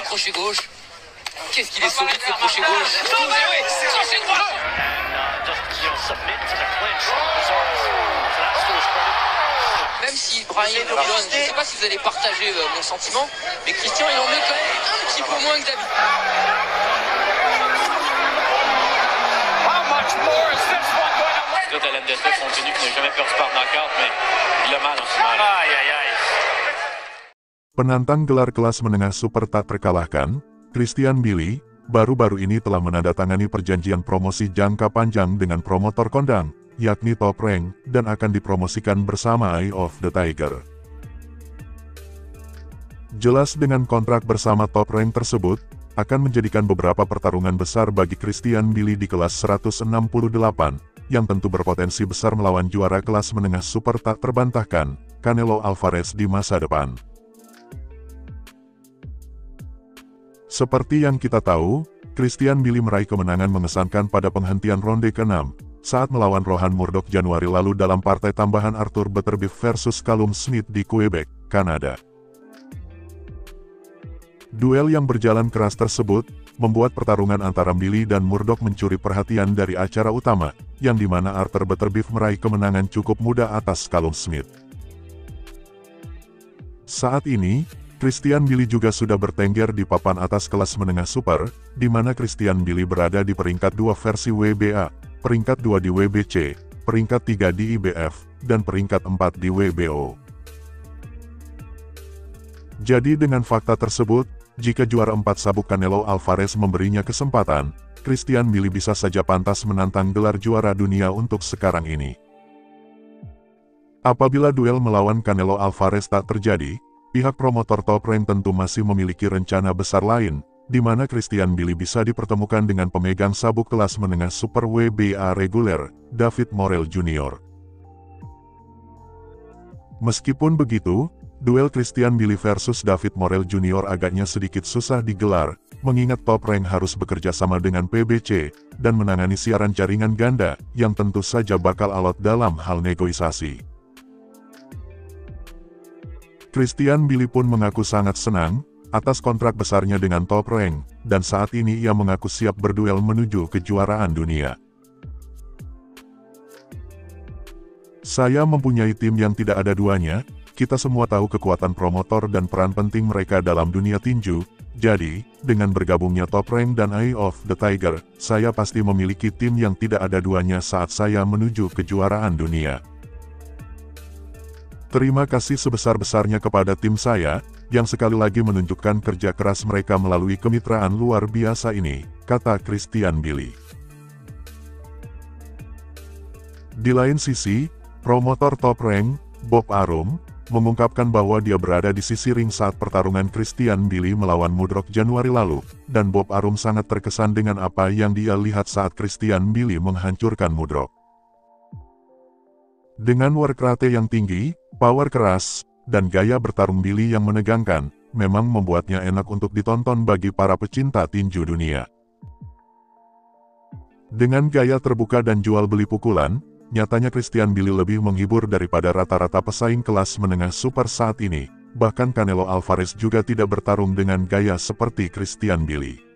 crochet gauche. Qu'est-ce qu'il est solide ce crochet gauche. Crochet droit. Même si Brian John, je ne sais pas si vous allez partager mon sentiment, mais Christian il en met quand même un petit peu moins que d'habitude. Alain Delpech, compte tenu qu'il n'a jamais perdu par knockout, mais il a mal en ce moment. Aïe, aïe, aïe. Penantang gelar kelas menengah super tak terkalahkan, Christian Billy, baru-baru ini telah menandatangani perjanjian promosi jangka panjang dengan promotor kondang, yakni Top Rank, dan akan dipromosikan bersama Eye of the Tiger. Jelas dengan kontrak bersama Top Rank tersebut, akan menjadikan beberapa pertarungan besar bagi Christian Billy di kelas 168, yang tentu berpotensi besar melawan juara kelas menengah super tak terbantahkan, Canelo Alvarez di masa depan. Seperti yang kita tahu, Christian Billy meraih kemenangan mengesankan pada penghentian ronde ke-6, saat melawan Rohan Murdoch Januari lalu dalam partai tambahan Arthur Beterbiev versus Callum Smith di Quebec, Kanada. Duel yang berjalan keras tersebut, membuat pertarungan antara Billy dan Murdoch mencuri perhatian dari acara utama, yang dimana Arthur Beterbiev meraih kemenangan cukup mudah atas Callum Smith. Saat ini, Christian Billy juga sudah bertengger di papan atas kelas menengah super, di mana Christian Billy berada di peringkat 2 versi WBA, peringkat 2 di WBC, peringkat 3 di IBF, dan peringkat 4 di WBO. Jadi dengan fakta tersebut, jika juara 4 sabuk Canelo Alvarez memberinya kesempatan, Christian Billy bisa saja pantas menantang gelar juara dunia untuk sekarang ini. Apabila duel melawan Canelo Alvarez tak terjadi, pihak promotor Top Rank tentu masih memiliki rencana besar lain, di mana Christian Billy bisa dipertemukan dengan pemegang sabuk kelas menengah Super WBA reguler, David Morrell Jr. Meskipun begitu, duel Christian Billy versus David Morrell Jr. agaknya sedikit susah digelar, mengingat Top Rank harus bekerja sama dengan PBC, dan menangani siaran jaringan ganda, yang tentu saja bakal alot dalam hal negosiasi. Christian Billy pun mengaku sangat senang atas kontrak besarnya dengan Top Rank, dan saat ini ia mengaku siap berduel menuju kejuaraan dunia. Saya mempunyai tim yang tidak ada duanya. Kita semua tahu kekuatan promotor dan peran penting mereka dalam dunia tinju, jadi, dengan bergabungnya Top Rank dan Eye of the Tiger, saya pasti memiliki tim yang tidak ada duanya saat saya menuju kejuaraan dunia. Terima kasih sebesar-besarnya kepada tim saya, yang sekali lagi menunjukkan kerja keras mereka melalui kemitraan luar biasa ini, kata Christian Billy. Di lain sisi, promotor Top Rank, Bob Arum, mengungkapkan bahwa dia berada di sisi ring saat pertarungan Christian Billy melawan Murdoch Januari lalu, dan Bob Arum sangat terkesan dengan apa yang dia lihat saat Christian Billy menghancurkan Murdoch. Dengan work rate yang tinggi, power keras, dan gaya bertarung Billy yang menegangkan, memang membuatnya enak untuk ditonton bagi para pecinta tinju dunia. Dengan gaya terbuka dan jual beli pukulan, nyatanya Christian Billy lebih menghibur daripada rata-rata pesaing kelas menengah super saat ini, bahkan Canelo Alvarez juga tidak bertarung dengan gaya seperti Christian Billy.